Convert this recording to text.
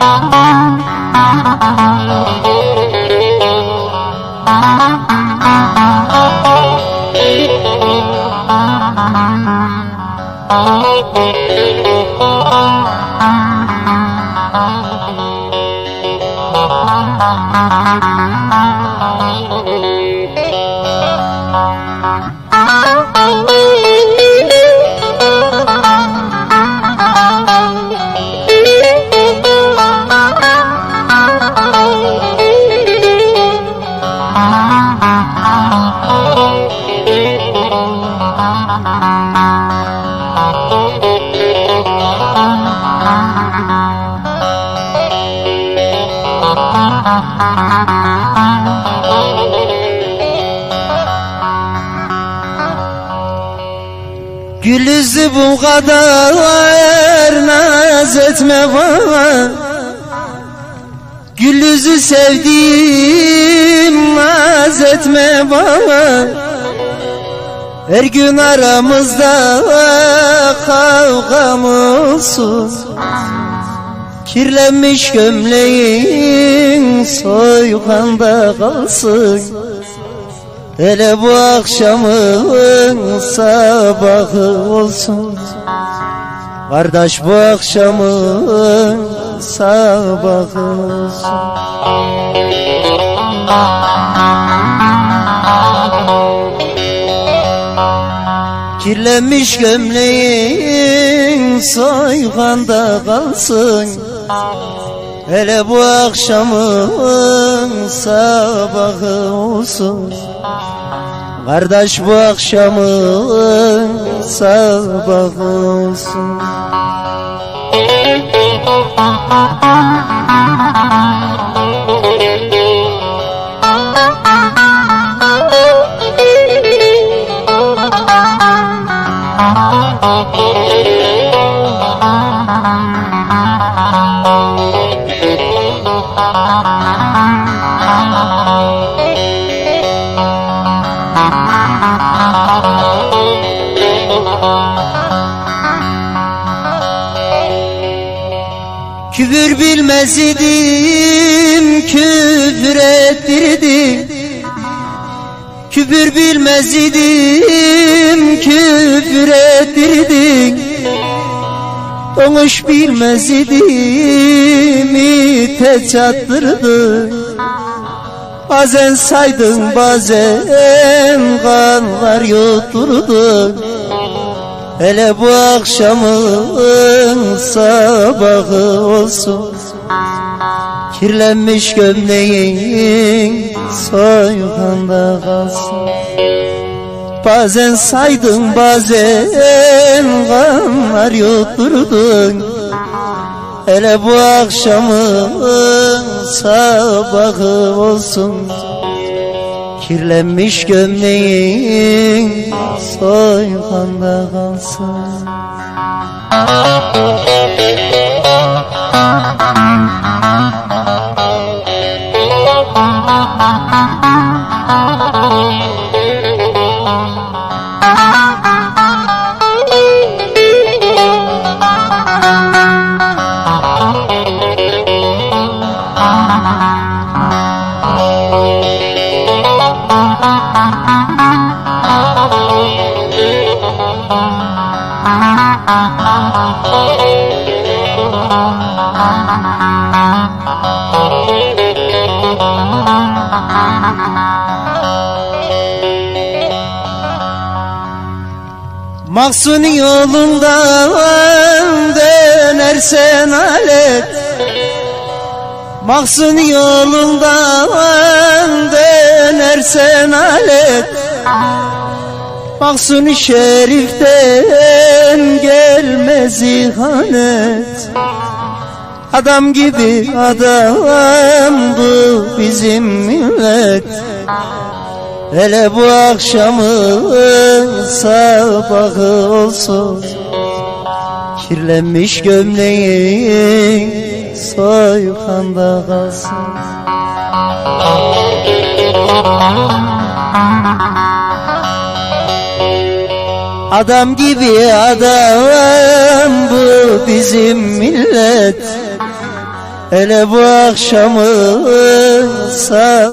Gül yüzü bu kadar naz etme bana, gül yüzü sevdiğim naz etme bana. Her gün aramızda kavgam olsun, kirlenmiş gömleğin soykanda kalsın. Hele bu akşamın sabahı olsun, kardeş bu akşamın sabahı olsun. Kirlenmiş gömleğin soykanda kalsın. Hele bu akşamın sabahı olsun, kardeş bu akşamın sabahı olsun. Küfür bilmez idim, küfür ettirdin. Küfür bilmez idim, küfür ettirdin. Konuş bilmez idim, ite çattırdın. Bazen saydın, bazen kanlar yutturdun. Hele bu akşamın sabahı olsun, kirlenmiş gömleğin soykanda kalsın. Bazen saydın, bazen kanlar yutturdun. Hele bu akşamın sabahı olsun, kirlenmiş gömleğin soykanda kalsın. Mahsuni yolundan dönersen alet, Mahsuni yolundan dönersen alet. Mahsuni şeriften gelmez ihanet. Adam gibi adam bu bizim millet. Hele bu akşamın sabahı olsun, kirlenmiş gömleğin soykanda kalsın. Adam gibi adam bu bizim millet. Hele bu akşamı sağ